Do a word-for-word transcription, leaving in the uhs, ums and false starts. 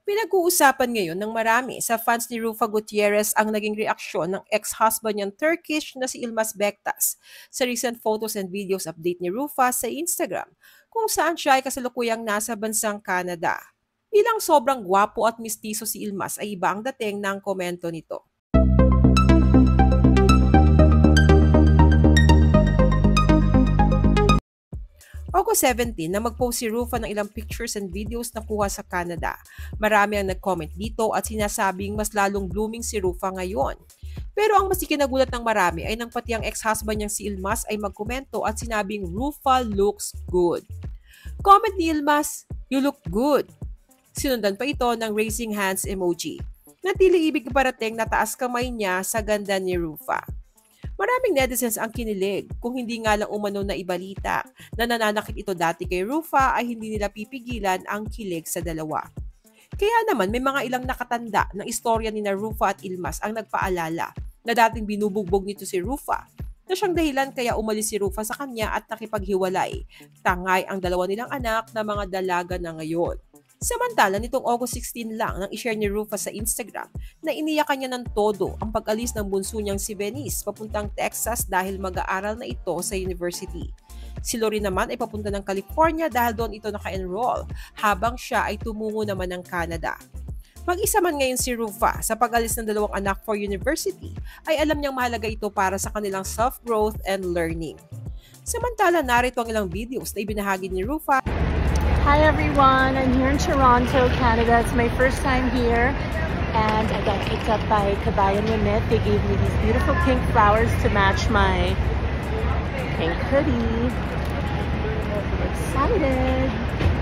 Pinag-uusapan ngayon ng marami sa fans ni Rufa Gutierrez ang naging reaksyon ng ex-husband niyang Turkish na si Ilmaz Bektas sa recent photos and videos update ni Rufa sa Instagram kung saan siya ay kasalukuyang nasa bansang Canada. Bilang sobrang gwapo at mistiso si Ilmaz ay iba ang dating ng komento nito. August seventeen na mag-post si Rufa ng ilang pictures and videos na kuha sa Canada. Marami ang nag-comment dito at sinasabing mas lalong blooming si Rufa ngayon. Pero ang mas ikinagulat ng marami ay nang pati ang ex-husband niyang si Ilmaz ay magkomento at sinabing Rufa looks good. Comment ni Ilmaz, "You look good." Sinundan pa ito ng raising hands emoji. Natili ibig parating na taas kamay niya sa ganda ni Rufa. Maraming netizens ang kinilig kung hindi nga lang umano na ibalita na nananakit ito dati kay Rufa ay hindi nila pipigilan ang kilig sa dalawa. Kaya naman may mga ilang nakatanda ng istorya ni na Rufa at Ilmaz ang nagpaalala na dating binubugbog nito si Rufa na siyang dahilan kaya umalis si Rufa sa kanya at nakipaghiwalay. Tangay ang dalawa nilang anak na mga dalaga na ngayon. Samantala, nitong August sixteen lang nang i-share ni Rufa sa Instagram na iniyakan niya ng todo ang pag-alis ng bunso niyang si Venice papuntang Texas dahil mag-aaral na ito sa university. Si Lori naman ay papunta ng California dahil doon ito naka-enroll habang siya ay tumungo naman ng Canada. Mag-isa man ngayon si Rufa sa pag-alis ng dalawang anak for university ay alam niyang mahalaga ito para sa kanilang self-growth and learning. Samantala, narito ang ilang videos na ibinahagi ni Rufa. Hi everyone, I'm here in Toronto, Canada. It's my first time here and I got picked up by Kabayan Remit. They gave me these beautiful pink flowers to match my pink hoodie. Excited!